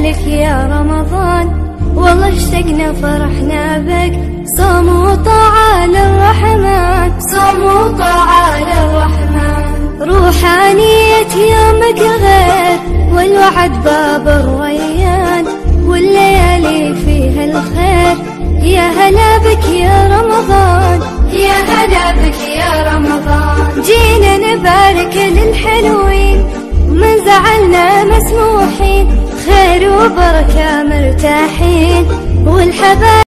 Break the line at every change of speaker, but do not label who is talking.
لك يا رمضان، والله اشتقنا فرحنا بك. صوم وطاعة للرحمن، صوم وطاعة للرحمن. روحانية يومك الغير، والوعد باب الريان، والليالي فيها الخير. يا هلا بك يا رمضان، يا هلا بك يا رمضان. جينا نبارك للحلوين، من زعلنا مسموحين، خير وبركة مرتاحين، والحبايب